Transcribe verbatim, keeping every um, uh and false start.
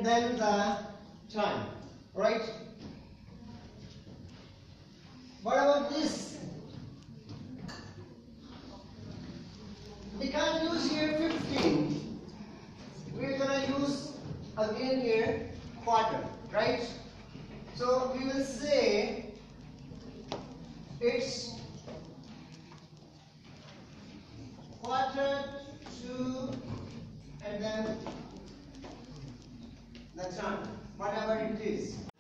and then the time, right? What about this? We can't use here fifteen. We're gonna use again here quarter, right? So we will say it's quarter to and then the time, whatever it is.